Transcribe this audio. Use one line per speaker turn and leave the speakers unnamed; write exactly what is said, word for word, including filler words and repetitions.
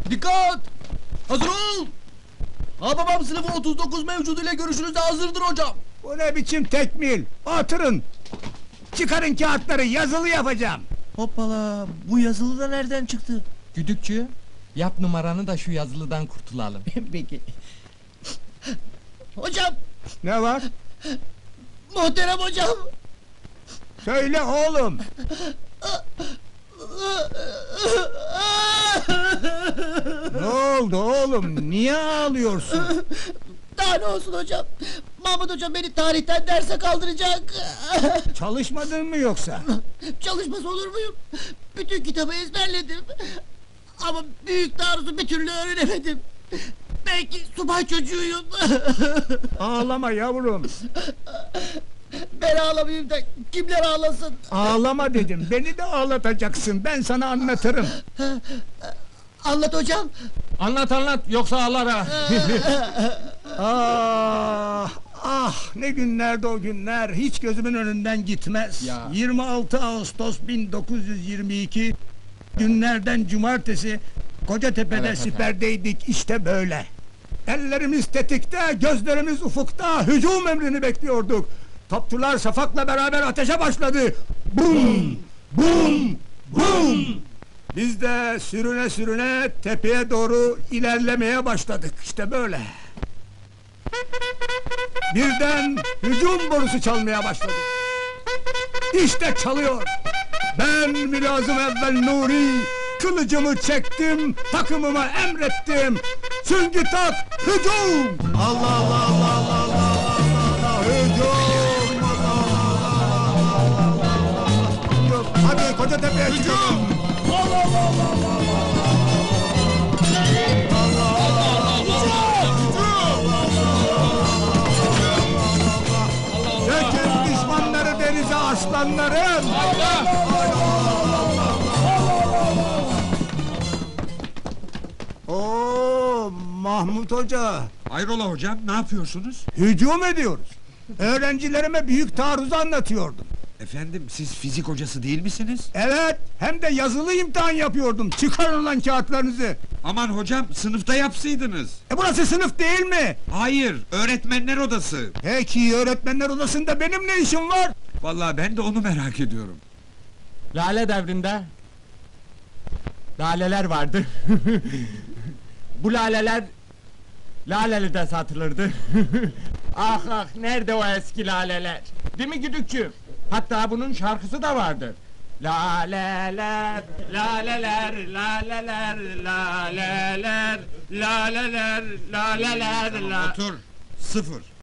Dikkat! Hazır ol! Hababam sınıfı otuz dokuz mevcuduyla görüşünüze hazırdır hocam.
Bu ne biçim tekmil? Oturun! Çıkarın kağıtları, yazılı yapacağım!
Hoppala, bu yazılı da nereden çıktı?
Güdükçü, yap numaranı da şu yazılıdan kurtulalım.
Peki. Hocam,
Ne var?
muhterem hocam!
Söyle oğlum! Ne oldu oğlum? Niye ağlıyorsun?
Daha ne olsun hocam? Mahmut hocam beni tarihten derse kaldıracak!
Çalışmadın mı yoksa?
Çalışmaz olur muyum? Bütün kitabı ezberledim. Ama büyük taarruzu bir türlü öğrenemedim. Belki subay çocuğuyum.
Ağlama yavrum!
Ben ağlamayayım da kimler ağlasın?
Ağlama dedim, beni de ağlatacaksın, ben sana anlatırım!
Anlat hocam.
Anlat anlat, yoksa ağlar ha!
Ah! Ah! Ne günlerdi o günler, hiç gözümün önünden gitmez!
Ya.
yirmi altı Ağustos bin dokuz yüz yirmi iki günlerden cumartesi Kocatepe'de
Evet, evet.
siperdeydik, işte böyle! Ellerimiz tetikte, gözlerimiz ufukta, hücum emrini bekliyorduk! Topçular Şafak'la beraber ateşe başladı! Bum! Bum! Bum! Biz de sürüne sürüne tepeye doğru ilerlemeye başladık, işte böyle! Birden hücum borusu çalmaya başladı! İşte çalıyor! Ben Mülazım Evvel Nuri, kılıcımı çektim, takımıma emrettim! Süngü tak, hücum! Allah Allah Allah Allah Allah Allah! Hücum! Hadi Kocatepe'ye çıkalım! Allah Allah Allah Allah! Dökün düşmanları denize aslanlarım! Oo, Mahmut Hoca!
Hayrola hocam, ne yapıyorsunuz?
Hücum ediyoruz! Öğrencilerime büyük taarruzu anlatıyordum.
Efendim, siz fizik hocası değil misiniz?
Evet, hem de yazılı imtihan yapıyordum. Çıkarın lan kağıtlarınızı!
Aman hocam, sınıfta yapsaydınız.
E burası sınıf değil mi?
Hayır, öğretmenler odası.
Peki, öğretmenler odasında benim ne işim var?
Vallahi ben de onu merak ediyorum.
Lale devrinde laleler vardı. Bu laleler Laleli'de satılırdı. Ah ah, nerede o eski laleler? Değil mi Güdükçü? Hatta bunun şarkısı da vardır. Laleler, laleler, laleler, laleler, laleler, laleler, la...
Otur, sıfır.